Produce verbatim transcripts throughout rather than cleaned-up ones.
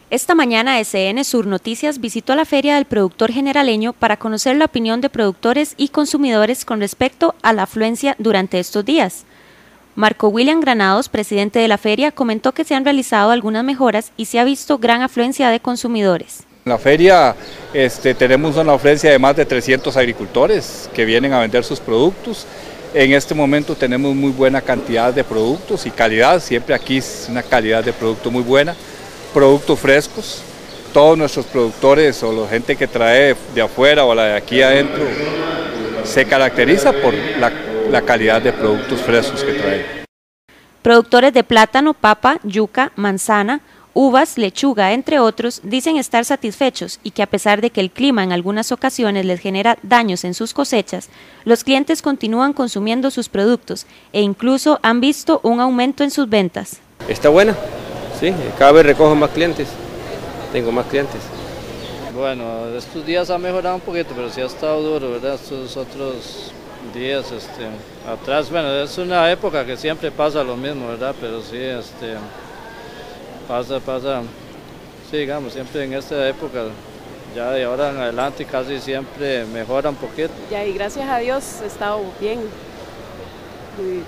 Esta mañana S N Sur Noticias visitó la Feria del Productor Generaleño para conocer la opinión de productores y consumidores con respecto a la afluencia durante estos días. Marco William Granados, presidente de la feria, comentó que se han realizado algunas mejoras y se ha visto gran afluencia de consumidores. En la feria este, tenemos una afluencia de más de trescientos agricultores que vienen a vender sus productos. En este momento tenemos muy buena cantidad de productos y calidad, siempre aquí es una calidad de producto muy buena. Productos frescos, todos nuestros productores o la gente que trae de afuera o la de aquí adentro se caracteriza por la, la calidad de productos frescos que traen. Productores de plátano, papa, yuca, manzana, uvas, lechuga, entre otros, dicen estar satisfechos y que a pesar de que el clima en algunas ocasiones les genera daños en sus cosechas, los clientes continúan consumiendo sus productos e incluso han visto un aumento en sus ventas. Está buena. Sí, cada vez recojo más clientes, tengo más clientes. Bueno, estos días ha mejorado un poquito, pero sí ha estado duro, ¿verdad? Estos otros días este, atrás, bueno, es una época que siempre pasa lo mismo, ¿verdad? Pero sí, este, pasa, pasa, sí, digamos, siempre en esta época, ya de ahora en adelante casi siempre mejora un poquito. Ya, y gracias a Dios ha estado bien. Muy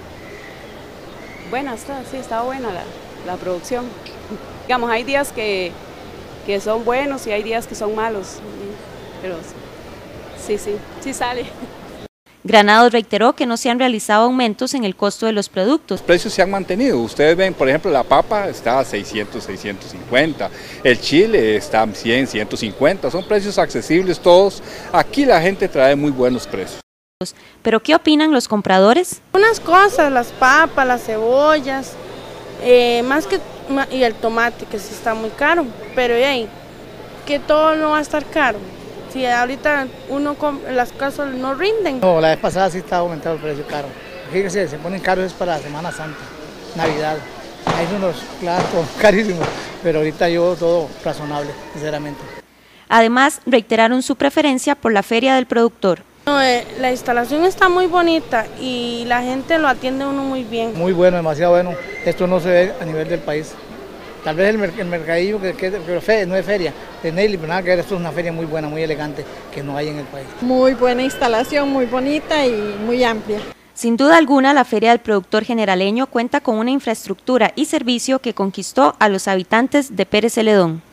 buena, está, sí, ha estado buena la... la producción. Digamos, hay días que, que son buenos y hay días que son malos, pero sí, sí, sí sale. Granados reiteró que no se han realizado aumentos en el costo de los productos. Los precios se han mantenido. Ustedes ven, por ejemplo, la papa está a seiscientos, seiscientos cincuenta, el chile está a cien, ciento cincuenta, son precios accesibles todos. Aquí la gente trae muy buenos precios. ¿Pero qué opinan los compradores? Unas cosas, las papas, las cebollas, Eh, más que y el tomate, que sí está muy caro, pero hey, que todo no va a estar caro. Si ahorita uno las cosas no rinden. No, la vez pasada sí estaba aumentado el precio caro. Fíjese, se ponen caros es para la Semana Santa, Navidad. Ahí son los platos carísimos, pero ahorita yo todo razonable, sinceramente. Además, reiteraron su preferencia por la Feria del Productor. No, eh, la instalación está muy bonita y la gente lo atiende uno muy bien. Muy bueno, demasiado bueno. Esto no se ve a nivel del país. Tal vez el, el mercadillo, que, que, que no es feria, de Nelly, pero nada que ver, esto es una feria muy buena, muy elegante, que no hay en el país. Muy buena instalación, muy bonita y muy amplia. Sin duda alguna, la Feria del Productor Generaleño cuenta con una infraestructura y servicio que conquistó a los habitantes de Pérez Celedón.